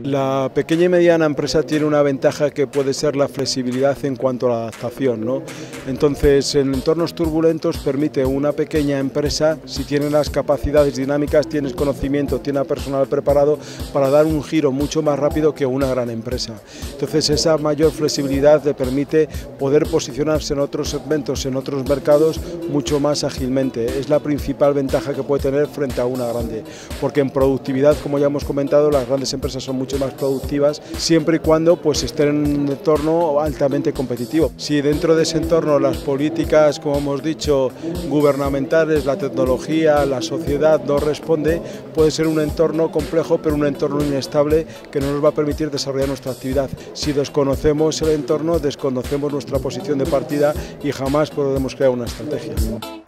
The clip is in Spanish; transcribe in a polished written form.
La pequeña y mediana empresa tiene una ventaja que puede ser la flexibilidad en cuanto a la adaptación, ¿no? Entonces, en entornos turbulentos permite una pequeña empresa, si tiene las capacidades dinámicas, tienes conocimiento, tiene personal preparado para dar un giro mucho más rápido que una gran empresa. Entonces, esa mayor flexibilidad le permite poder posicionarse en otros segmentos, en otros mercados, mucho más ágilmente. Es la principal ventaja que puede tener frente a una grande, porque en productividad, como ya hemos comentado, las grandes empresas son mucho más productivas siempre y cuando pues estén en un entorno altamente competitivo. Si dentro de ese entorno las políticas, como hemos dicho, gubernamentales, la tecnología, la sociedad no responde, puede ser un entorno complejo, pero un entorno inestable que no nos va a permitir desarrollar nuestra actividad. Si desconocemos el entorno, desconocemos nuestra posición de partida y jamás podemos crear una estrategia.